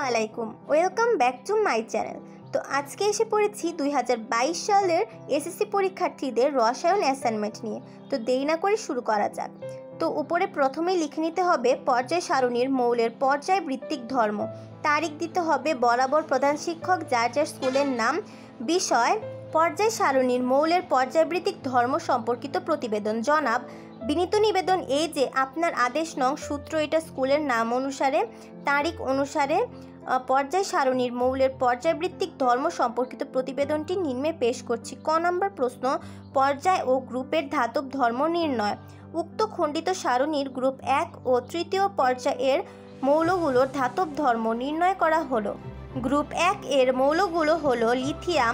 আলাইকুম, welcome back to my channel. তো আজকে এসে পড়েছি 2022 সালের এসএসসি পরীক্ষার্থীদের রসায়ন অ্যাসাইনমেন্ট নিয়ে। তো দেরি না করে শুরু করা যাক। তো উপরে প্রথমেই লিখে নিতে হবে পর্যায় সারণীর মৌলের পর্যায় ভিত্তিক ধর্ম, তারিখ দিতে হবে বরাবর প্রধান শিক্ষক যার যার স্কুলের নাম, বিষয় পর্যায় সারণীর মৌলের পর্যায়ভিত্তিক ধর্ম সম্পর্কিত প্রতিবেদন। জনাব, বিনীত নিবেদন এই যে আপনার আদেশ নং সূত্র এটা স্কুলের নাম অনুসারে তারিখ অনুসারে পর্যায় সারণীর মৌলের পর্যায়ভিত্তিক ধর্ম সম্পর্কিত প্রতিবেদনটি নিম্নে পেশ করছি। ক নম্বর প্রশ্ন, পর্যায় ও গ্রুপের ধাতব ধর্ম নির্ণয়। উক্ত খণ্ডিত সারণীর গ্রুপ 1 ও তৃতীয় পর্যায়ের মৌলগুলোর ধাতব ধর্ম নির্ণয় করা হলো। গ্রুপ 1 এর মৌলগুলো হলো lithium,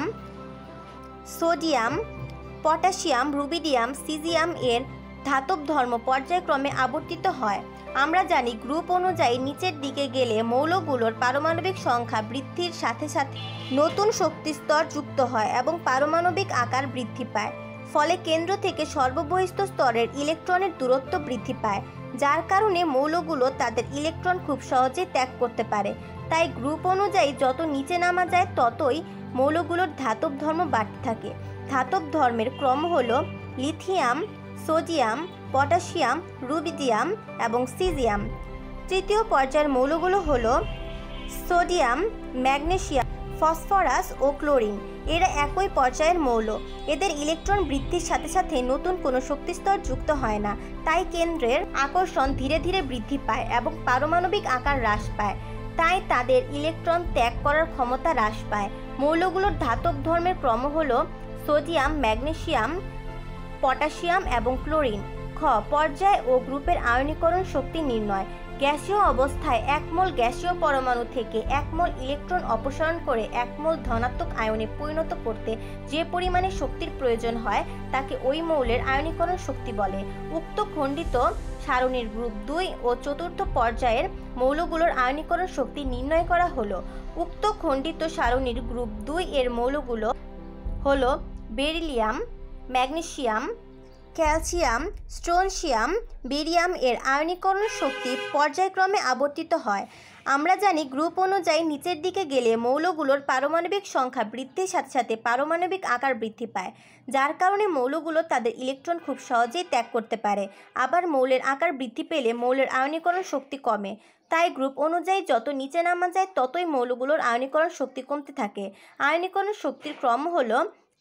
sodium, potassium, rubidium, cesium এর ধাতব ধর্ম পর্যায়ক্রমে আবর্তিত হয়। আমরা জানি গ্রুপ অনুযায়ী নিচের দিকে গেলে মৌলগুলোর পারমাণবিক সংখ্যা বৃদ্ধির সাথে সাথে নতুন শক্তিস্তর যুক্ত হয় এবং পারমাণবিক আকার বৃদ্ধি পায়। ফলে কেন্দ্র থেকে সর্ববহিস্থ স্তরের ইলেকট্রনের দূরত্ব বৃদ্ধি পায়, যার কারণে মৌলগুলো তাদের ইলেকট্রন খুব সহজে ত্যাগ করতে পারে। তাই গ্রুপ অনুযায়ী যত নিচে নামা যায় ততই মৌলগুলোর ধাতব ধর্ম বাড়তে থাকে। ধাতব ধর্মের ক্রম হলো লিথিয়াম, সোডিয়াম, পটাশিয়াম, রুবিডিয়াম এবং সিজিয়াম। তৃতীয় পর্যায়ের মৌলগুলো হলো সোডিয়াম, ম্যাগনেসিয়াম, ফসফরাস ও ক্লোরিন। এরা একই পর্যায়ের মৌল। এদের ইলেকট্রন বৃদ্ধির সাথে সাথে নতুন কোনো শক্তিস্তর যুক্ত হয় না, তাই কেন্দ্রের আকর্ষণ ধীরে ধীরে বৃদ্ধি পায় এবং পারমাণবিক আকার হ্রাস পায়, তাই তাদের ইলেকট্রন ত্যাগ করার ক্ষমতা হ্রাস পায়। মৌলগুলোর ধাতব ধর্মের ক্রম হলো সোডিয়াম, ম্যাগনেসিয়াম, পটাশিয়াম এবং ক্লোরিন। খ, পর্যায় ও গ্রুপের আয়নীকরণ শক্তি নির্ণয়। গ্যাসীয় অবস্থায় 1 মোল গ্যাসীয় পরমাণু থেকে 1 মোল ইলেকট্রন অপসারণ করে 1 মোল ধনাত্মক আয়নে পরিণত করতে যে পরিমাণে শক্তির প্রয়োজন হয় তাকে ওই মৌলের আয়নীকরণ শক্তি বলে। উক্ত খণ্ডিত সারণীর গ্রুপ 2 ও চতুর্থ পর্যায়ের মৌলগুলোর আয়নীকরণ শক্তি নির্ণয় করা হলো। উক্ত খণ্ডিত সারণীর গ্রুপ 2 এর মৌলগুলো হলো beryllium, magnesium, calcium, strontium, barium এর আয়নীকরণ শক্তি পর্যায়ক্রমে আবর্তিত হয়। আমরা জানি গ্রুপ অনুযায়ী নিচের দিকে গেলে মৌলগুলোর পারমাণবিক সংখ্যা বৃদ্ধির সাথে সাথে পারমাণবিক আকার বৃদ্ধি পায়, যার কারণে মৌলগুলো তাদের ইলেকট্রন খুব সহজেই ত্যাগ করতে পারে। আবার মৌলের আকার বৃদ্ধি পেলে মৌলের আয়নীকরণ শক্তি কমে, তাই গ্রুপ অনুযায়ী যত নিচে নামা যায় ততই মৌলগুলোর আয়নীকরণ শক্তি কমতে থাকে। আয়নীকরণ শক্তির ক্রম হলো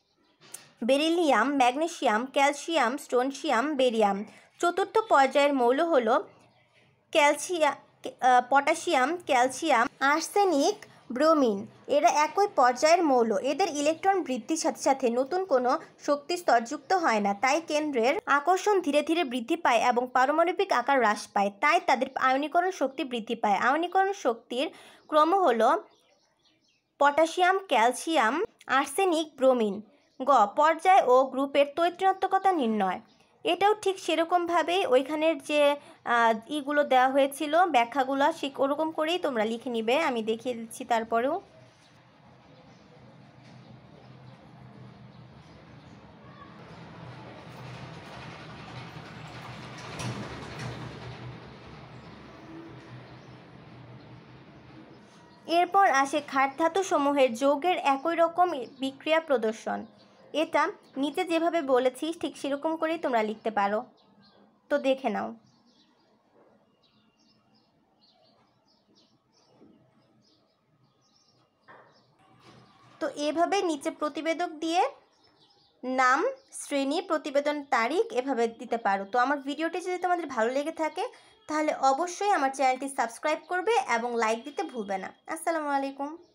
beryllium, magnesium, calcium, strontium, barium. চতুর্থ পর্যায়ের মৌল হলো পটাশিয়াম, ক্যালসিয়াম, আর্সেনিক, ব্রোমিন। এরা একই পর্যায়ের মৌল। এদের ইলেকট্রন বৃদ্ধির সাথে সাথে নতুন কোনো শক্তিস্তর যুক্ত হয় না, তাই কেন্দ্রের আকর্ষণ ধীরে ধীরে বৃদ্ধি পায় এবং পারমাণবিক আকার হ্রাস পায়, তাই তাদের আয়নীকরণ শক্তি বৃদ্ধি পায়। আয়নীকরণ শক্তির ক্রম হলো পটাশিয়াম, ক্যালসিয়াম, আর্সেনিক, ব্রোমিন। গ, পর্যায় ও গ্রুপের তৈত্রীয়ত্বকতা নির্ণয়। এটাও ঠিক সেরকমভাবেই ওইখানের যে ইগুলো দেওয়া হয়েছিল ব্যাখ্যাগুলো ওরকম করেই তোমরা লিখে নিবে, আমি দেখিয়ে দিচ্ছি। তারপরেও এরপর আসে ক্ষার ধাতু সমূহের যৌগের একই রকম বিক্রিয়া প্রদর্শন। এটা নিচে যেভাবে বলেছি ঠিক সেরকম করেই তোমরা লিখতে পারো। তো দেখে নাও। তো এভাবে নিচে প্রতিবেদক দিয়ে নাম, শ্রেণী, প্রতিবেদন, তারিখ এভাবে দিতে পারো। তো আমার ভিডিওটি যদি তোমাদের ভালো লেগে থাকে তাহলে অবশ্যই আমার চ্যানেলটি সাবস্ক্রাইব করবে এবং লাইক দিতে ভুলবে না। আসসালামু আলাইকুম।